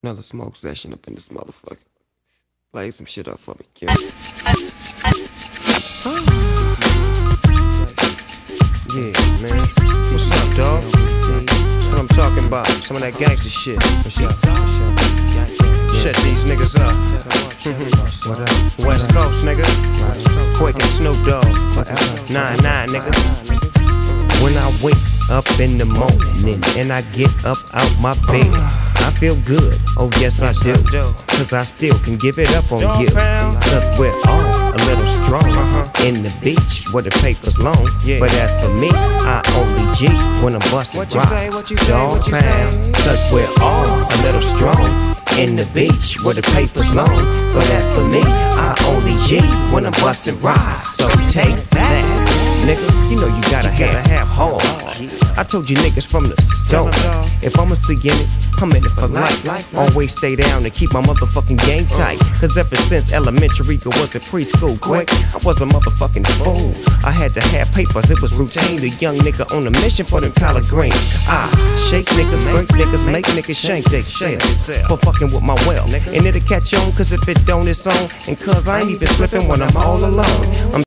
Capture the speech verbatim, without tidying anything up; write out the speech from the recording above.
Another smoke session up in this motherfucker. Play some shit up for me, Kim. Yeah, man. What's up, dawg? That's what I'm talking about. Some of that gangster shit. What's up? Shut these niggas up. What up? West Coast, nigga. Quake and Snoop Dogg. Nine nine, nigga. When I wake up in the morning and I get up out my bed, I feel good, oh yes I do, cause I still can give it up on you. Cause we're all a little strong in the beach where the paper's long. But as for me, I only G when I'm busting rocks. Dog pound, cause we're all a little strong in the beach where the paper's long. But as for me, I only G when I'm busting rocks. So take that, nigga, you know you gotta have, have hard. I told you niggas from the start, if I'ma see in it, I'm in it for life. Always stay down and keep my motherfucking game tight. Cause ever since elementary, go was at preschool quick, I was a motherfucking fool. I had to have papers, it was routine. The young nigga on a mission for them collard greens. I shake niggas, break niggas, make niggas shank they shell for fucking with my wealth. And it'll catch on, cause if it don't, it's on. And cause I ain't even slipping when I'm all alone. I'm